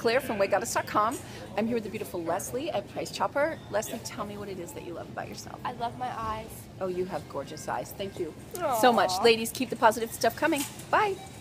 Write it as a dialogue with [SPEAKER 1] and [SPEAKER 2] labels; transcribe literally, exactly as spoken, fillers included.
[SPEAKER 1] Claire from wig goddess dot com. I'm here with the beautiful Leslie at Price Chopper. Leslie, tell me what it is that you love about yourself.
[SPEAKER 2] I love my eyes.
[SPEAKER 1] Oh, you have gorgeous eyes. Thank you
[SPEAKER 2] Aww.
[SPEAKER 1] so much. Ladies, keep the positive stuff coming. Bye.